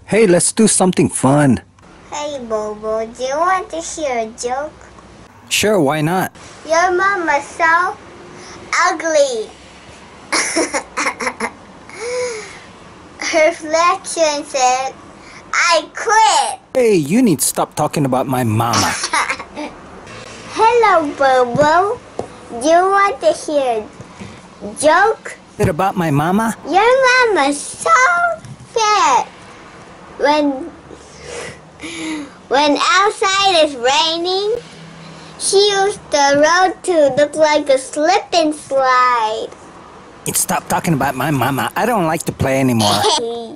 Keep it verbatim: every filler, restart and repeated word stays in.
Hey, let's do something fun. Hey, Bobo, do you want to hear a joke? Sure, why not? Your mama's so ugly. Her reflection said, I quit. Hey, you need to stop talking about my mama. Hello, Bobo. Do you want to hear a joke? Is it about my mama? Your mama's so fat. When, when outside is raining, she used the road to look like a slip and slide. Stop talking about my mama. I don't like to play anymore.